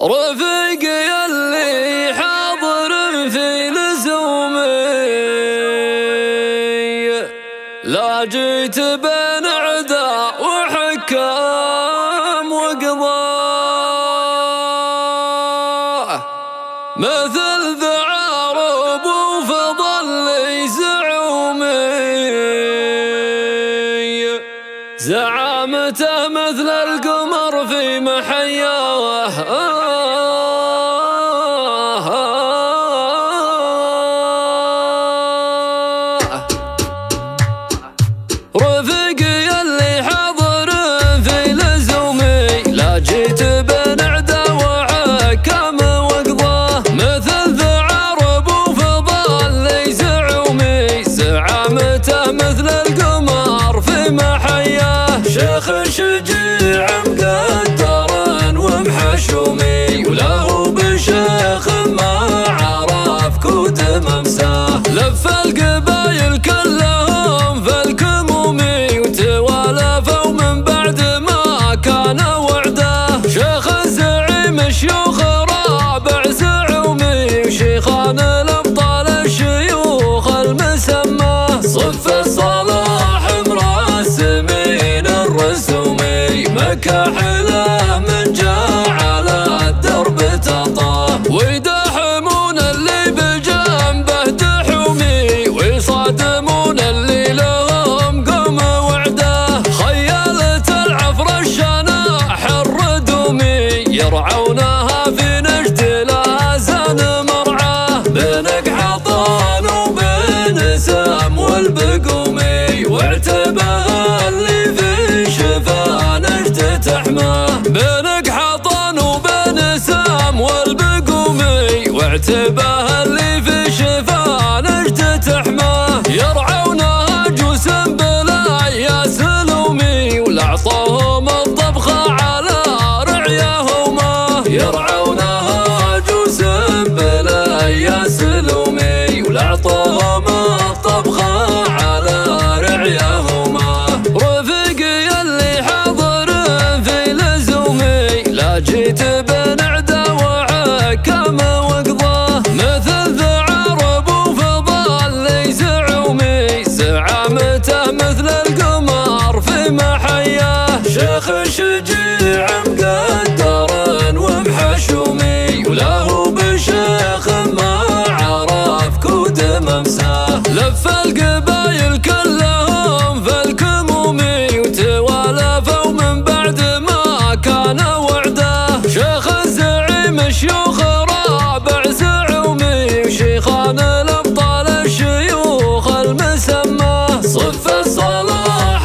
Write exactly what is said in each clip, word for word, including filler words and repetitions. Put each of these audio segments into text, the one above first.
رفيقي اللي حاضر في لزومي لا جيت بين عدا وحكام وقضاء مثل ذعارب وفضل لي زعومي زعامته مثل القمر في محياه رفيقي اللي حاضر في لزومي لا جيت بين عدا وحكام وقضاه مثل ذعارب وفضل لي زعومي زعامته مثل القمر في محياه شيخ شجيع مقدر ومحشومي وله بشيخ ما عرف كود ممساه لف القبايل كلهم في الكمومي وتوالفوا من بعد ما كان وعده شيخ الزعيم شيوخ رابع زعومي وشيخان الابطال الشيوخ المسمى صف الصلاح مرسمين الرسومي مكحله من جاه على الدرب تطاه ويدحمون اللي بجنبه دحومي ويصادمون اللي لهم قم وعده خيالة العفر الشناح الردومي يرعونها في نجد الازان مرعاه بنك حطان وبن سام والبقومي واعتبه اللي في شفا نجد تحماه بنك حطان وبن سام والبقومي واعتبه اللي في شفا نجد تحماه يرعونها جوس بلا يا سلومي ولعطوهم الطبخة على رعيهما يرعونها جوس بلا يا سلومي ولعطوهم الطبخة على رعيهما رفيقي اللي حاضر في لزومي لا جيت بين عدا وحكام وقضاه مثل ذعارب وفضل لي زعومي زعامته مثل القمر في محياه شيخ شجيع مقدر ومحشومي وله بشيخ ما عرف كود ممساه لف القبايل كلهم في الكمومي وتوالفوا من بعد ما كان وعده شيخ الزعيم شيوخ رابع زعومي وشيخان الابطال الشيوخ المسمى صف الصلاح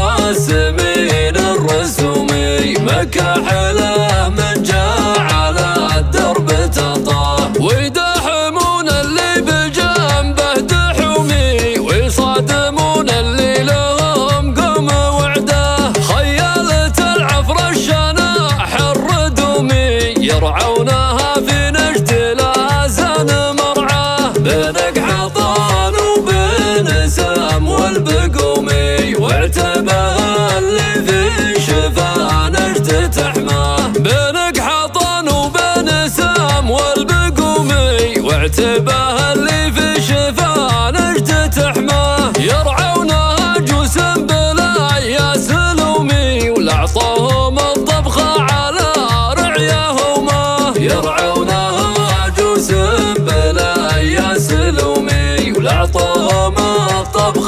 مرسمين الرسومي مكحله من جاه على الدرب تطاه ويدحمون اللي بجنبه دحومي ويصادمون اللي لهم قم وعده خيالة العفر الشناح الردومي يرعونها في نجد الازان مرعاه بنك حطان وبن سام والبقومي واعتبه اللي في شفا نجد تحماه بنك حطان وبن سام والبقومي واعتبه اللي في شفا نجد تحماه يرعونها جوس بلا يا سلومي ولعطوهم الطبخة على رعيهما يرعونها جوس بلا يا سلومي ولعطوهم الطبخة